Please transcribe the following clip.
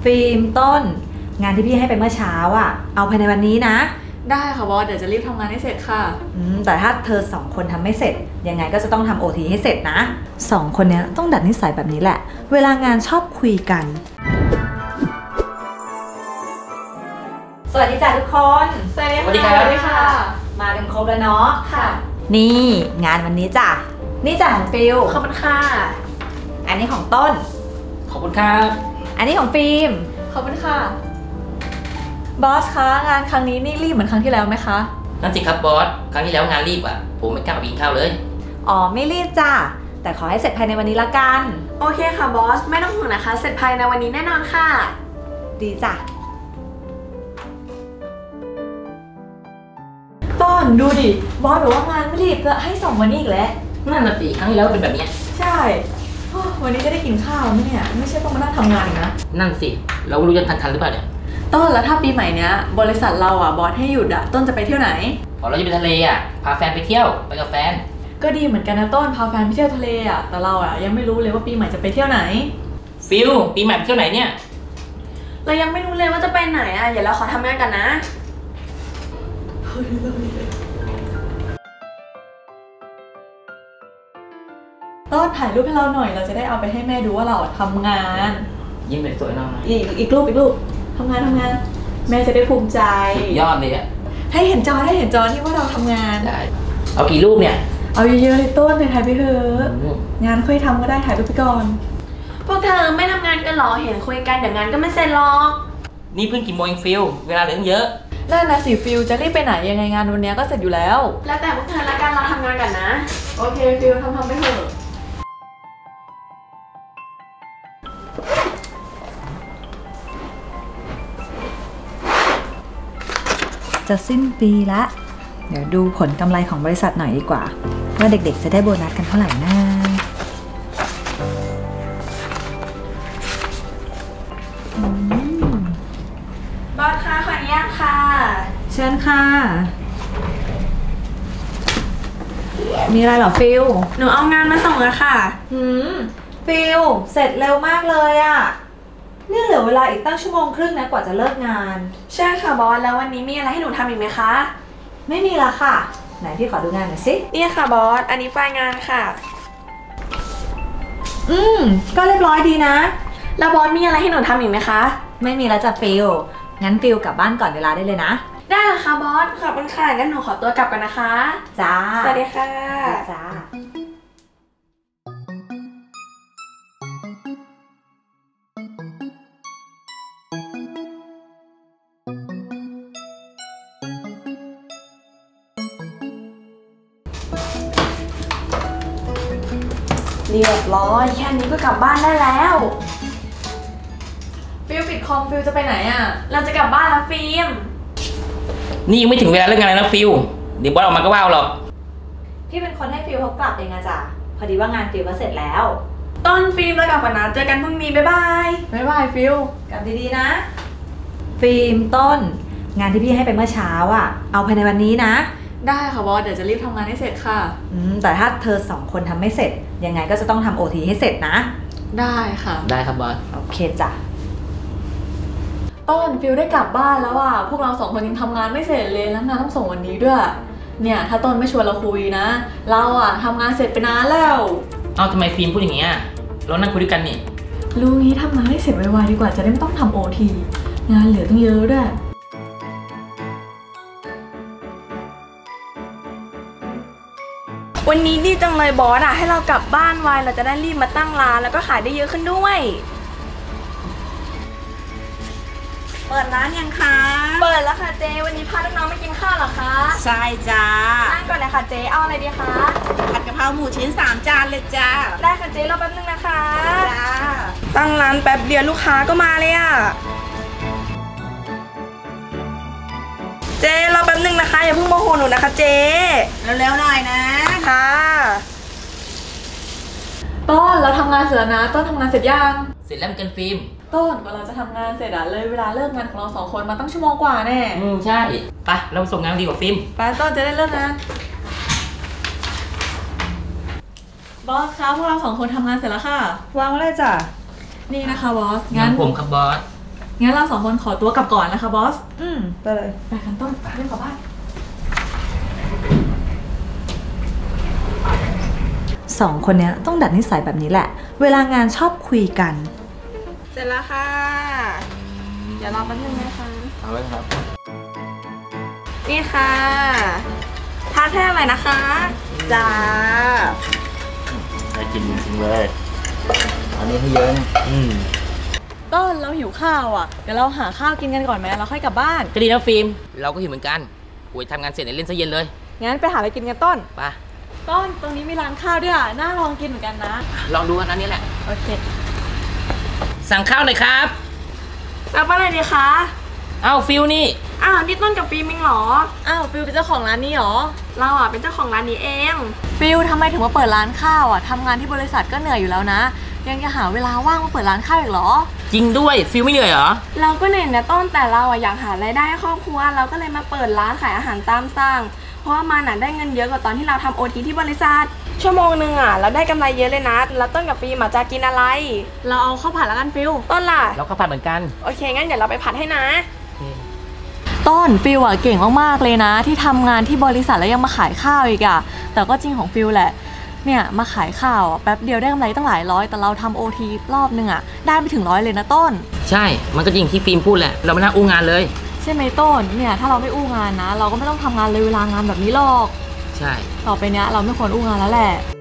ฟิล์มต้นงานที่พี่ให้ไปเมื่อเช้าอ่ะเอาภายในวันนี้นะได้ค่ะบอสเดี๋ยวจะรีบทำงานให้เสร็จค่ะแต่ถ้าเธอ2คนทำไม่เสร็จยังไงก็จะต้องทำ OT ให้เสร็จนะ2คนเนี้ยต้องดัดนิสัยแบบนี้แหละเวลางานชอบคุยกันสวัสดีจ้ะทุกคนสวัสดีค่ะมากันครบแล้วเนาะค่ะนี่งานวันนี้จ้ะนี่จ้ะของฟิลขอบคุณค่ะอันนี้ของต้นขอบคุณครับอันนี้ของฟิล์มขอบคุณค่ะบอสคะงานครั้งนี้นี่รีบเหมือนครั้งที่แล้วไหมคะนั่นสิครับบอสครั้งที่แล้วงานรีบอ่ะผมไม่กล้าไปกินข้าวเลยไม่รีบจ้ะแต่ขอให้เสร็จภายในวันนี้ละกันโอเคค่ะบอสไม่ต้องห่วงนะคะเสร็จภายในวันนี้แน่นอนค่ะดีจ้ะต้นดูดิบอสบอกว่างานไม่รีบจะให้ส่งวันนี้อีกแล้วนั่นน่ะสิครั้งที่แล้วเป็นแบบนี้ใช่วันนี้จะได้กินข้าวไหมเนี่ยไม่ใช่ต้องมานั่งทำงานนะนั่นสิเรารู้จะทันหรือเปล่าเนี่ยต้นแล้วถ้าปีใหม่เนี้ยบริษัทเราอ่ะบอสให้หยุดอ่ะต้นจะไปเที่ยวไหนเราจะไปทะเลอ่ะพาแฟนไปเที่ยวไปกับแฟนก็ดีเหมือนกันนะต้นพาแฟนไปเที่ยวทะเลอ่ะแต่เราอ่ะยังไม่รู้เลยว่าปีใหม่จะไปเที่ยวไหนฟิลปีใหม่ไปเที่ยวไหนเนี่ยเรายังไม่รู้เลยว่าจะไปไหนอ่ะเดี๋ยวเราขอทำงานกันนะต้นถ่ายรูปให้เราหน่อยเราจะได้เอาไปให้แม่ดูว่าเราทำงานยิ้มสวยๆหน่อยอีกรูปทำงานแม่จะได้ภูมิใจยอดเลยอะให้เห็นจอที่ว่าเราทำงานได้เอากี่รูปเนี่ยเอาเยอะๆเลยต้นถ่ายไปเถอะงานค่อยทำก็ได้ถ่ายรูปไปก่อนพวกเธอไม่ทำงานกันหรอเห็นคุยกันเดี๋ยวงานก็ไม่เสร็จหรอกนี่เพิ่งกี่โมงฟิลเวลาเหลือเยอะนั่นนะสิฟิลจะรีบไปไหนยังไงงานวันนี้ก็เสร็จอยู่แล้วแล้วแต่พวกเธอละกันเราทำงานกันนะโอเคฟิลทำไปเถอะจะสิ้นปีละเดี๋ยวดูผลกำไรของบริษัทหน่อยดีกว่าว่าเด็กๆจะได้โบนัสกันเท่าไหร่นะบอสค่ะขออนุญาตค่ะเชิญค่ะมีอะไรเหรอฟิลหนูเอางานมาส่งแล้วค่ะฟิลเสร็จเร็วมากเลยอะนี่เหลือเวลาอีกตั้งชั่วโมงครึ่งนะกว่าจะเลิกงานใช่ค่ะบอสแล้ววันนี้มีอะไรให้หนูทำอีกไหมคะไม่มีละค่ะไหนพี่ขอดูงานหน่อยสินี่ค่ะบอสอันนี้ไฟล์งานค่ะก็เรียบร้อยดีนะแล้วบอสมีอะไรให้หนูทำอีกไหมคะไม่มีแล้วจ้ะฟิลงั้นฟิลกลับบ้านก่อนเวลาได้เลยนะได้ค่ะบอสขอบคุณค่ะงั้นหนูขอตัวกลับกันนะคะจ้าสวัสดีค่ะจ้าเรียบร้อยแค่นี้ก็กลับบ้านได้แล้วฟิลปิดคอมฟิลจะไปไหนอ่ะเราจะกลับบ้านแล้วฟิล์มนี่ยังไม่ถึงเวลาเลิกงานเลยนะฟิลเดี๋ยวบอสออกมาก็ว่าวหรอกพี่เป็นคนให้ฟิลเขากลับเองอะจ้ะพอดีว่างานฟิลก็เสร็จแล้วต้นฟิล์มแล้วกลับกันนะเจอกันพรุ่งนี้บ๊ายบายฟิลกลับดีๆนะฟิล์มต้นงานที่พี่ให้ไปเมื่อเช้าอะเอาภายในวันนี้นะได้ค่ะบอสเดี๋ยวจะรีบทำงานให้เสร็จค่ะแต่ถ้าเธอ2คนทำไม่เสร็จยังไงก็จะต้องทำ OT ให้เสร็จนะได้ค่ะได้ครับบอสโอเคจ้ะต้นฟิลได้กลับบ้านแล้วอ่ะพวกเรา2คนยังทำงานไม่เสร็จเลยแล้วงานต้องส่งวันนี้ด้วยเนี่ยถ้าต้นไม่ชวนเราคุยนะเราอ่ะทำงานเสร็จไปนานแล้วทำไมฟิล์มพูดอย่างเงี้ยเรานั่งคุยด้วยกันนี่รู้งี้ทำงานให้เสร็จไวๆดีกว่าจะได้ไม่ต้องทำ OT งานเหลือตั้งเยอะด้วยวันนี้ดีจังเลยบอสอะให้เรากลับบ้านไวเราจะได้รีบมาตั้งร้านแล้วก็ขายได้เยอะขึ้นด้วยเปิดร้านยังคะเปิดแล้วค่ะเจ๊วันนี้พาลูกน้องมากินข้าวเหรอคะใช่จ้านั่งก่อนเลยค่ะเจ๊เอาอะไรดีคะผัดกะเพราหมูชิ้น3 จานเลยจ้าได้ค่ะเจ๊รอแป๊บนึงนะคะจ้าตั้งร้านแป๊บเดียวลูกค้าก็มาเลยอะเจ๊รอแป๊บนึงนะคะอย่าเพิ่งโมโหหนูนะคะเจ๊เร็วๆหน่อยนะค่ะต้นเราทำงานเสร็จแล้วนะต้นทำงานเสร็จยังเสร็จแล้วกันฟิล์มต้นกว่าเราจะทำงานเสร็จอะเลยเวลาเลิกงานของเรา2 คนมาตั้งชั่วโมงกว่าแน่ใช่ไปเราส่งงานดีกว่าฟิล์มไปต้นจะได้เลิกงานบอสคะพวกเรา2 คนทำงานเสร็จแล้วค่ะวางไว้เลยจ้ะนี่นะคะบอสงานผมครับบอสงั้นเรา2คนขอตัวกลับก่อนนะคะบอสไปเลยไปกันต้นเรียกกลับบ้านสองคนเนี้ยต้องดัดนิสัยแบบนี้แหละ เวลางานชอบคุยกันเสร็จแล้วค่ะ เดี๋ยวรอแป๊บนึงนะคะเอาเลยครับนี่ค่ะทานแท่อะไรนะคะ จ้าได้กินจริงๆเลยอันนี้ให้เยอะนะต้นเราหิวข้าวอ่ะ เดี๋ยวเราหาข้าวกินกันก่อนไหมเราค่อยกลับบ้านก็ดีนะฟิล์มเราก็หิวเหมือนกันกูทำงานเสร็จเนี่ยเล่นซะเย็นเลยงั้นไปหาอะไรกินกันต้นไปต้นตรงนี้มีร้านข้าวด้วยอ่ะ น่าลองกินเหมือนกันนะลองดูอันนี้แหละโอเคสั่งข้าวหน่อยครับรับอะไรดีคะเอ้าฟิลนี่อ้าวนี่ต้นกับฟิล์มเองเหรออ้าวฟิลเป็นเจ้าของร้านนี้เหรอเราอ่ะเป็นเจ้าของร้านนี้เองฟิลทำไมถึงมาเปิดร้านข้าวอ่ะทำงานที่บริษัทก็เหนื่อยอยู่แล้วนะ ยังจะหาเวลาว่างมาเปิดร้านข้าวอีกเหรอจริงด้วยฟิลไม่เหนื่อยเหรอเราก็เหนื่อยนะต้นแต่เราอ่ะอยากหารายได้ให้ครอบครัว เราก็เลยมาเปิดร้านขายอาหารตามสั่ง เพราะว่ามันอ่ะได้เงินเยอะกว่าตอนที่เราทำโอทีที่บริษัท ชั่วโมงนึงอ่ะเราได้กำไรเยอะเลยนะ แล้วต้นกับฟิล์มอ่ะจะกินอะไรเราเอาข้าวผัดแล้วกันฟิลต้นล่ะเราข้าวผัดเหมือนกันโอเคงั้นเดี๋ยวเราไปผัดให้นะต้นฟิลอ่ะเก่งมากๆเลยนะ ที่ทำงานที่บริษัทแล้วยังมาขายข้าวอีกอ่ะแต่ก็จริงของฟิลแหละเนี่ยมาขายข้าวอ่ะแป๊บเดียวได้กำไรตั้งหลายร้อยแต่เราทำโอทีรอบนึงอ่ะได้ไปถึง100เลยนะต้นใช่มันก็จริงที่ฟิล์มพูดแหละเราไม่น่าอู้งานเลยใช่ไหมต้นเนี่ยถ้าเราไม่อู้งานนะ เราก็ไม่ต้องทำงานเลยเวลางานแบบนี้หรอกใช่ต่อไปเนี้ยเราไม่ควรอู้งานแล้วแหละ